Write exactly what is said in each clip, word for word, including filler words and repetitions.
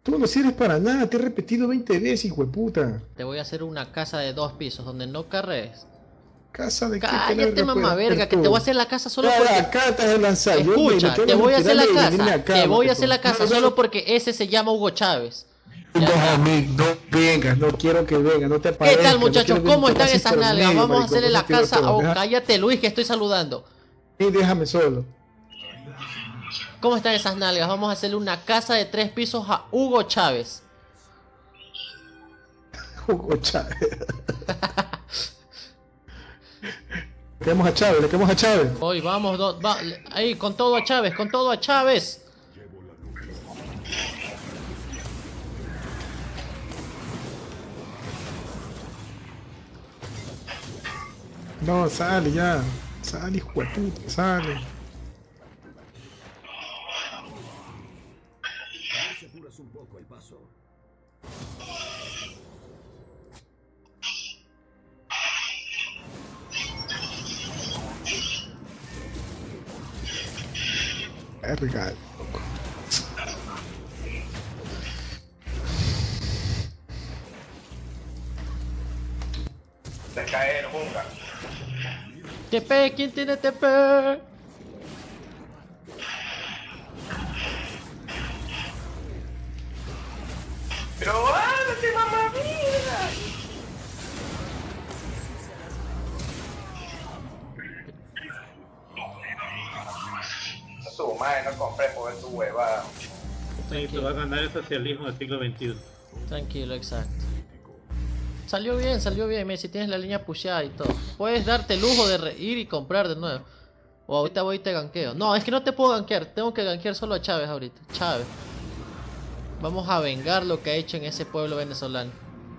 Tú no sirves para nada, te he repetido veinte veces, hijo de puta. Te voy a hacer una casa de dos pisos donde no carrees. ¿Casa de qué Cállate, verga mamá puedes verga, hacer que te voy a tú? hacer la casa solo Ya, porque... acá te has de lanzar. Yo me- Escucha, me tengo te voy a hacer la retirarme y venirme casa. acá, Te voy a hacer marico. la casa No, no, solo porque ese se llama Hugo Chávez. Ya No, está. amigo, no vengas, no quiero que vengas, no te ¿Qué aparezcas. tal, no muchachos? quiero que ¿Cómo te están pases esas por nalgas? medio, Vamos a marico, hacerle por la eso quiero casa... todo, Oh, deja- cállate, Luis, que estoy saludando. Sí, déjame solo. ¿Cómo están esas nalgas? Vamos a hacerle una casa de tres pisos a Hugo Chávez. Hugo Chávez. Le queremos a Chávez, le queremos a Chávez. Hoy vamos, do- va- ahí, con todo a Chávez, con todo a Chávez. No, sale ya. Sale, hijo de puta, sale. Verga, loco. Se cae, no ponga. T P, ¿quién tiene T P? Pero ándate, mamá, mira. Su madre, no compré por tu huevada. Sí, te va a ganar el socialismo del siglo veintiuno. Tranquilo, exacto. Salió bien, salió bien. Mira, si tienes la línea pusheada y todo. Puedes darte el lujo de re- ir y comprar de nuevo. O ahorita voy y te ganqueo. No, es que no te puedo gankear. Tengo que gankear solo a Chávez ahorita. Chávez. Vamos a vengar lo que ha hecho en ese pueblo venezolano.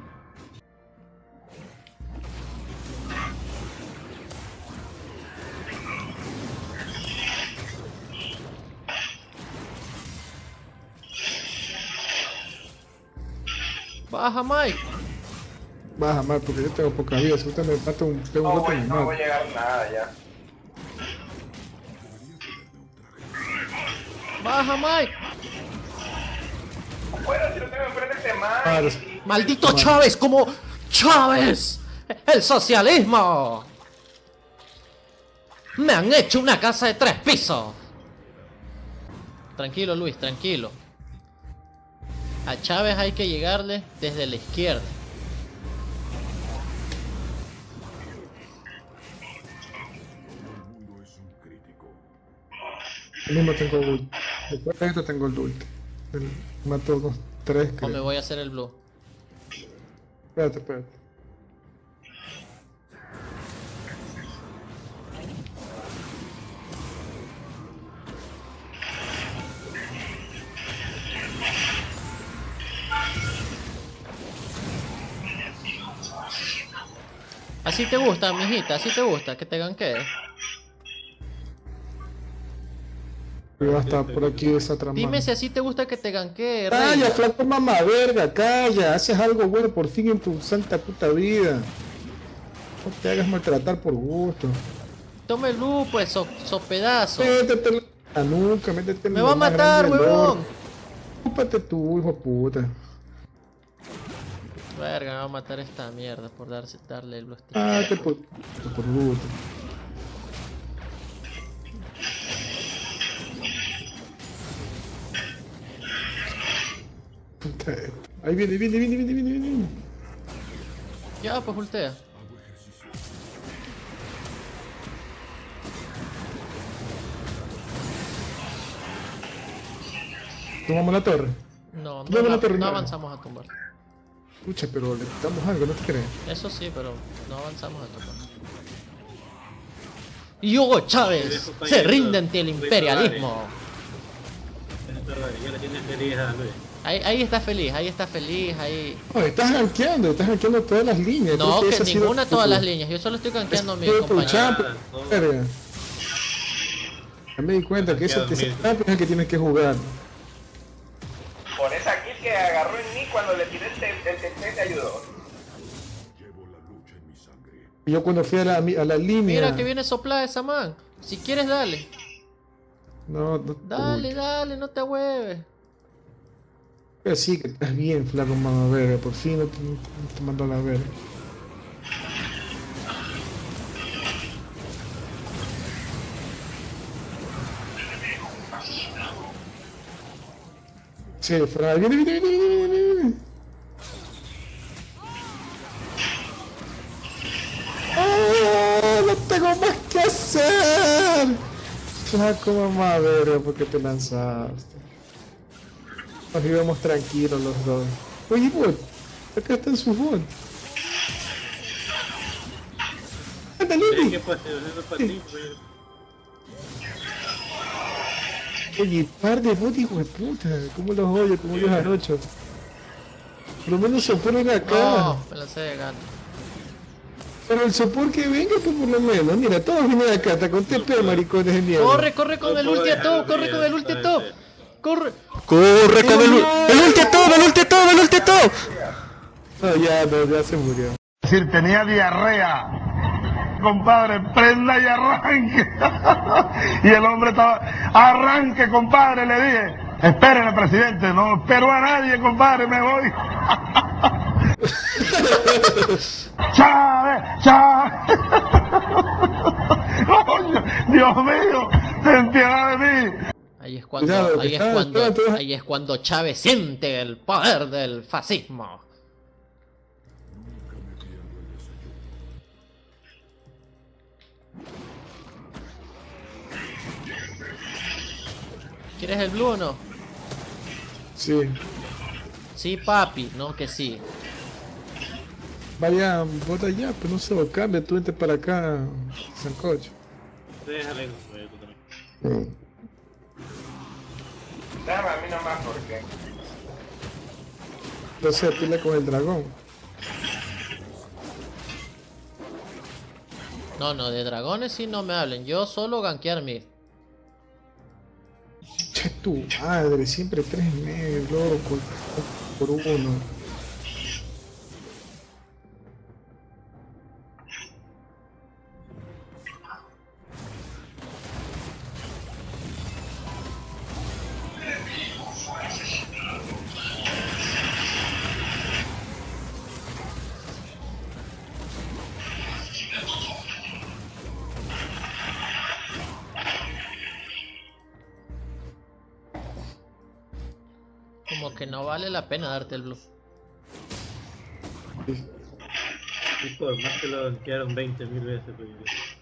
Baja, Mike. Baja mal porque yo tengo poca vida. Si usted me mata un, tengo un No golpe voy, me no voy a mata. llegar nada ya. Baja, Mike. Bueno, si no tengo enfrente este man. Claro. Maldito Chávez, como Chávez. El socialismo. Me han hecho una casa de tres pisos. Tranquilo, Luis, tranquilo. A Chávez hay que llegarle desde la izquierda. Yo mismo tengo ult. Después de esto tengo el ult. El, mato dos, tres, O me creo. voy a hacer el blue. Espérate, espérate. Así te gusta, mijita, así te gusta, que te ganquee. Pero hasta por aquí esa trama. Dime si así te gusta que te ganquee, Calla, reina. flaco mamá verga, calla. Haces algo bueno por fin en tu santa puta vida. No te hagas maltratar por gusto. Tome el blue, pues, so, so pedazo. Métete en la nuca, métete en Me lo va a más matar, grande del huevón. orto. Ocúpate tú, hijo de puta. Verga, me va a matar esta mierda por darse, darle el blue stick. Ah, te por, por gusto. Ahí viene, viene, viene, viene, viene, viene. Ya, pues voltea. Tomamos la torre. No, no, Luego no, la torre, no no. avanzamos a tumbar. Escucha, pero le quitamos algo, ¿no te crees? Eso sí, pero no avanzamos a tumbar. Y Hugo Chávez se rinde ante el imperialismo. Ya le tienes feliz a Luis. Ahí, ahí está feliz, ahí está feliz, ahí... No, estás gankeando, estás gankeando todas las líneas. No, Creo que ese ha sido ninguna tu- todas las líneas, yo solo estoy gankeando a mi Ese ha sido tu compañero. champion, verga. Ya me di cuenta que ese, Gankeado, ese mira. champion es el que tienes que jugar. Por esa kill que agarró en mí cuando le tiré el T T te ayudó. Y yo cuando fui a la, a la línea... Mira que viene soplada esa man. Si quieres, dale. No, no, Dale, uy. dale, no te hueves. Que sí, que estás bien, flaco, mamá verga. Por fin no te, no te mandó a la verga. Sí, fuera. Viene, viene, viene, viene, viene, viene. ¡Oh! No tengo más que hacer. Flaco, mamá verga, ¿por qué te lanzaste? Nos íbamos tranquilos los dos. Oye, bot, acá están sus bot. ¡Anda, Lili! ¿Qué pasa? Eso para ti, pues. Oye, par de bot, hijo de puta. ¿Cómo los odio? Como ellos anoche. Por lo menos se ponen acá. No, me lancé de gato. Pero el sopor que venga, pues por lo menos. Mira, todos vienen acá, hasta con T P, maricones de mierda. Corre, corre con No el puedo ulti a dejarlo todo, corre brillar, con el ulti a puede todo. ser. Corre. ¡Corre con el ul- el ulti a todo, el ulti a todo, el ulti a todo! No, ya, no, ya se murió. Es decir, tenía diarrea. Compadre, prenda y arranque. Y el hombre estaba, arranque, compadre, le dije. Espéreme, presidente, no espero a nadie, compadre, me voy. ¡Chávez! ¡Chávez! ¡Coño! ¡Dios mío! ¡Ten piedad de mí! Ahí es cuando, Cuidado, ahí es cuidado, cuando, cuidado. ahí es cuando Chávez siente el poder del fascismo. ¿Quieres el blue o no? Sí. Sí, papi, no que sí. Vaya, bota ya, pues no se lo cambia, tú vente para acá, Sancocho. Déjale, pues, tú también. Déjame a mí nomás porque... No sé, pila con el dragón. No, no, de dragones sí no me hablen. Yo solo gankear mid. Che, tu madre, siempre tres medios, loco, por uno. Como que no vale la pena darte el blue. Y por más que lo quedaron veinte mil veces, pues.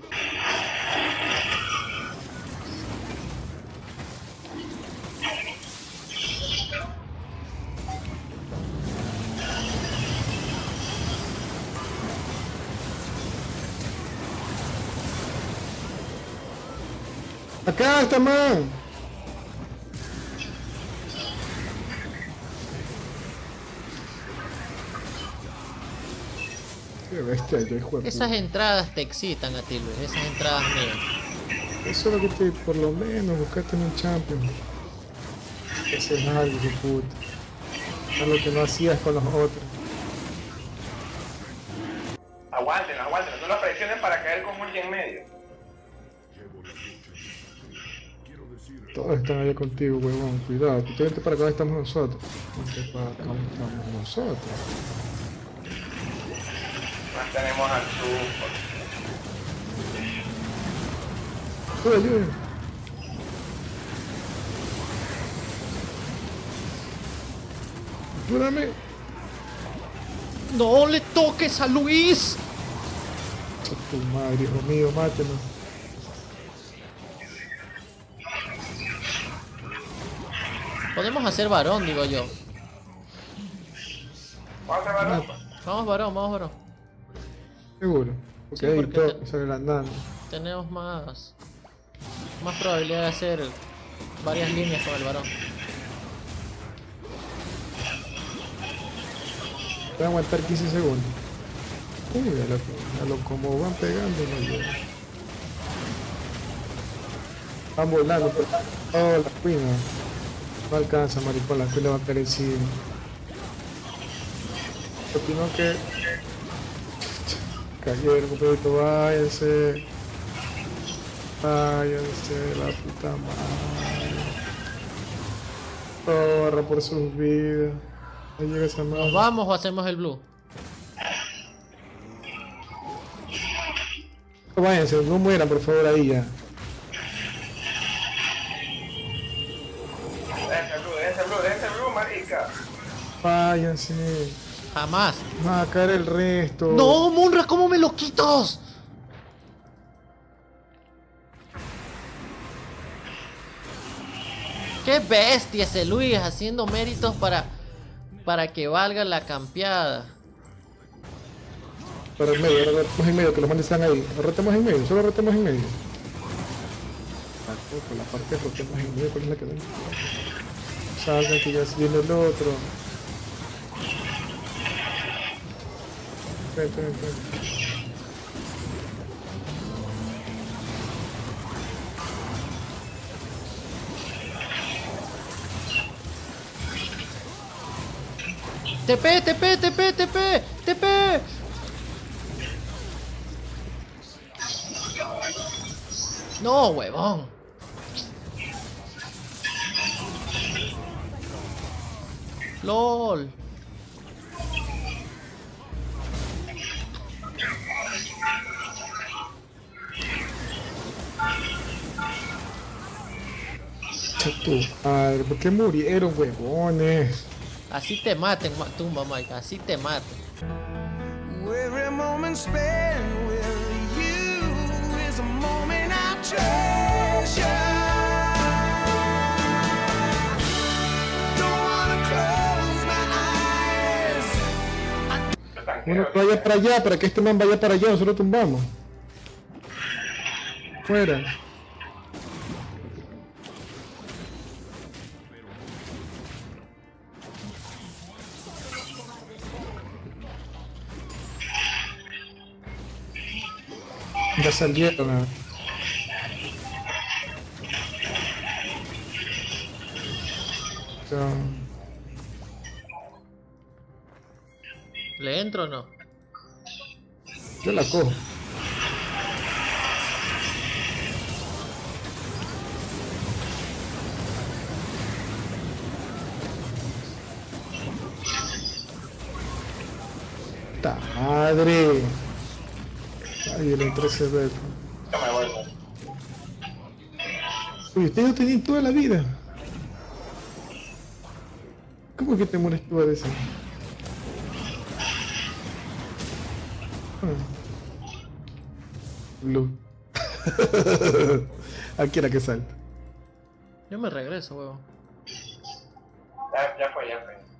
Acá está, man. Qué bestia, yo hijo de Esas puta. entradas te excitan a ti, Luis. Esas entradas mías. Eso es lo que te, por lo menos, buscaste en un champion. Ese es algo, hijo de puta. Es lo que no hacías con los otros. Aguanten, aguanten, no lo presionen para caer con ulti en medio. Todos están allá contigo, huevón. Cuidado, tú te vente para acá donde estamos nosotros. Vente para acá donde estamos nosotros. Más tenemos al sur. Ayuda, ayuda. Ayúdame. ¡No le toques a Luis! Cha tu madre, hijo mío, mátenos. Podemos hacer varón, digo yo. Vamos a ver. Vamos varón, vamos varón. Seguro. Porque Sí, ahí porque todo te- sale andando. Tenemos más, más probabilidad de hacer varias líneas con el varón. Voy a aguantar quince segundos. Uy, a lo, a lo como van pegando, no llega. Van volando, pero... Oh, la cuina. No alcanza, maricón, la cuina va a caer encima. Opino que... Cayeron, completo, váyanse. Váyanse, la puta madre. Corra por sus vidas. No llega esa ¿Nos madre. vamos o hacemos el blue? Váyanse, no mueran por favor ahí ya. Déjense blue, déjense blue, déjense blue, marica. Váyanse. Jamás. Va a caer el resto. ¡No, Munra! ¿Cómo me lo quitas? ¡Qué bestia ese Luis! Haciendo méritos para... Para que valga la campeada. Para el medio, ahora retemos en medio, que los manes están ahí. Rotemos en medio, solo rotemos en medio. Por la parte de rotemos en medio, ¿cuál es la que ven? Salgan que ya se viene el otro. Vente, vente, vente. T P, T P, T P, T P, T P. No, huevón. LOL. Tu madre, ¿por qué murieron, huevones? Así te maten, ma- tumba Mike, así te maten. Every moment spent with you is a moment I treasure. Don't wanna close my eyes. Bueno, vaya para allá, para que este man vaya para allá, nosotros tumbamos. Fuera. Ya salieron. ah. Ya. ¿Le entro o no? Yo la cojo. ¡Ta madre! Ay, el trece veces. Yo me voy. Oye, usted no tenía toda la vida. ¿Cómo que te mueres tú a veces? Ah. Blue. Aquí era que salta. Yo me regreso, huevón. Ya, ya fue, ya fue.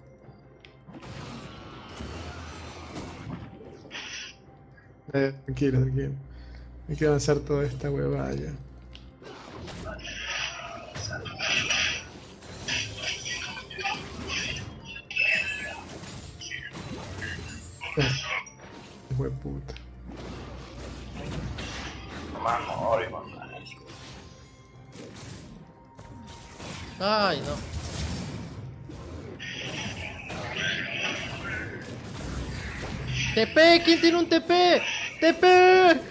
Eh, tranquilo, tranquilo. Hay que avanzar toda esta huevada ya. Hijo de puta. Mamá, morir, mamá. Ay, no. T P, ¿quién tiene un T P? T P.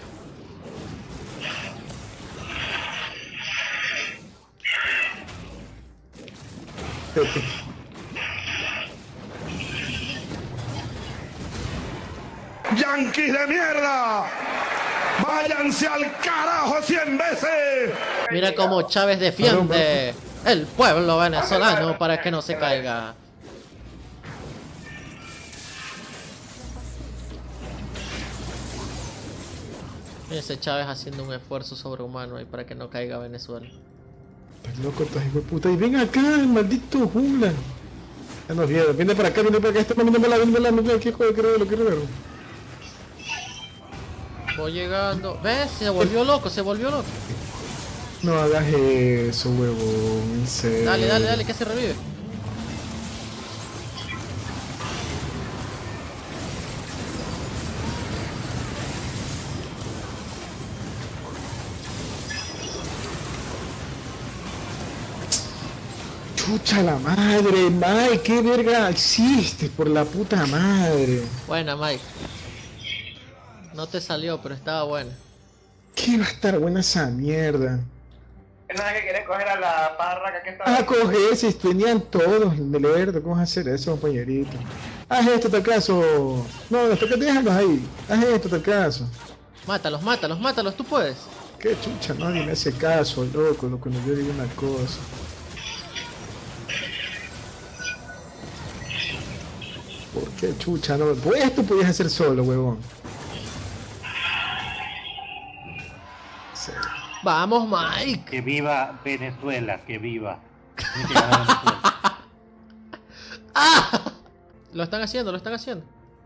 Pepe. ¡Yanquis de mierda! ¡Váyanse al carajo cien veces! Mira cómo Chávez defiende el pueblo venezolano para que no se caiga. Mira ese Chávez haciendo un esfuerzo sobrehumano ahí para que no caiga Venezuela. Estás loco, estás hijo de puta. Y ven acá, maldito jungla. Ya nos viene, viene para acá, viene para acá. Este man viene para la, viene para la, no, ¿qué joder, creo, lo quiero ver. Voy llegando. ¿Ves? Se volvió loco, se volvió loco. No hagas eso, huevón, en serio. Dale, dale, dale, que se revive. Chucha la madre, Mike, qué verga existe por la puta madre. Buena, Mike. No te salió, pero estaba buena. ¿Qué va a estar buena esa mierda? No es que querés coger a la parraca que está Vas a ahí. coger si tenían todos del verde, ¿cómo vas a hacer eso, compañerito? Haz esto, tal caso. No, hasta que déjalos ahí. Haz esto, tal caso. Mátalos, mátalos, mátalos, tú puedes. Qué chucha, nadie me hace caso, loco, lo cuando yo digo una cosa. ¿Por qué chucha? No, pues esto podías hacer solo, huevón. Sí. Vamos, Mike. Que viva Venezuela, que viva. Tiene que ganar Venezuela. ¡Ah! Lo están haciendo, lo están haciendo.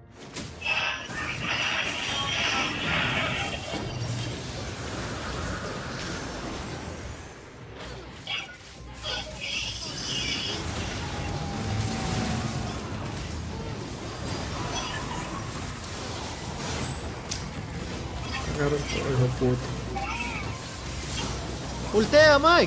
Agarra todo, hijo de puta. Ultea, Mike.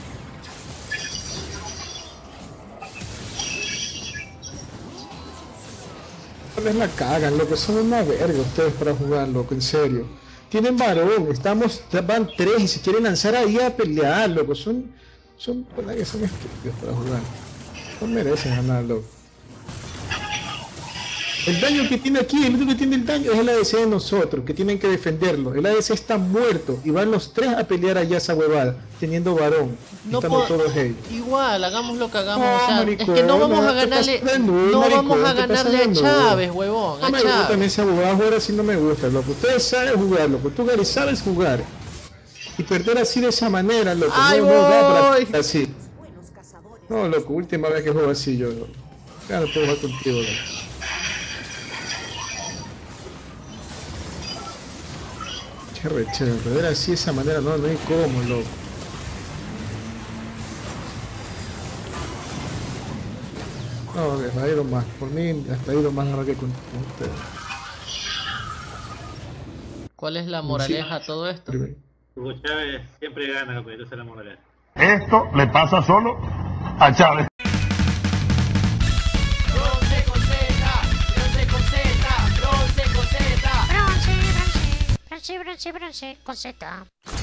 Tal vez la cagan, loco, son una verga ustedes para jugar, loco, en serio. Tienen varón, estamos, van tres y se quieren lanzar ahí a pelear, loco, son, son, son estúpidos para jugar. No merecen ganar, loco. El daño que tiene aquí, el único que tiene el daño es el A D C de nosotros, que tienen que defenderlo. El A D C está muerto y van los tres a pelear allá esa huevada, teniendo varón. No estando puedo- todos ellos. Igual, hagamos lo que hagamos. No, o sea, maricón, es que no vamos no, a te ganarle. pasas de nudo, No maricón, vamos a te pasas ganarle de a nudo. Chávez, huevón. No A me gusta Chávez. esa jugada, jugar así no me gusta, loco. Ustedes saben jugar, loco. Tú, Gary, sabes jugar. Y perder así de esa manera, loco. ¡Ay, no, no da para voy! perder así. No, loco, última vez que juego así yo, loco. Ya no puedo jugar contigo, loco. Qué rechero, perder así de esa manera, no, no hay cómo, loco. No, hasta ha ido más. Por mí, hasta ha ido más ahora que con, con ustedes. ¿Cuál es la moraleja a todo esto? Primero. Hugo Chávez siempre gana, pues esa es la moraleja. Esto le pasa solo a Chávez. Bronce con Z, bronce con Z, bronce con Z. Bronce, bronce, bronce, bronce, bronce, con Z.